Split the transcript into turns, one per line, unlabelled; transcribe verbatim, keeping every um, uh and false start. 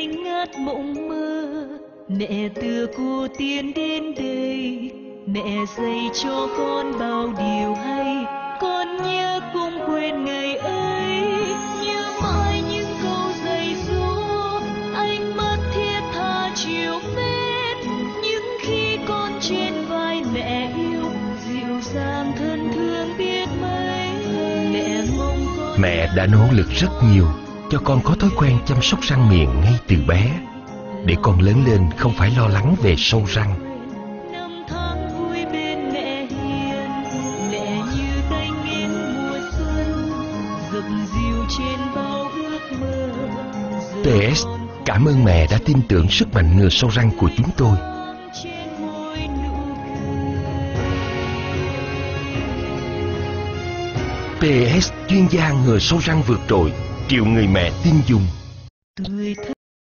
ngây ngất mộng mơ. Mẹ từ cô tiến đến đây, mẹ dạy cho con bao điều hay. Con nhớ không quên ngày ấy, nhớ mãi những câu dạy dỗ, ánh mắt thiết tha chiều mến. Những khi con trên vai mẹ yêu, dịu dàng thân thương biết mấy. Mẹ mong con.
Mẹ đã nỗ lực rất nhiều cho con có thói quen chăm sóc răng miệng ngay từ bé, để con lớn lên không phải lo lắng về sâu răng.
Năm tháng vui bên mẹ hiền, mẹ như cánh én mùa xuân, dập dìu trên bao ước mơ.
tê ét cảm ơn mẹ đã tin tưởng sức mạnh ngừa sâu răng của chúng tôi. tê ét chuyên gia ngừa sâu răng vượt trội, triệu người mẹ tin dùng.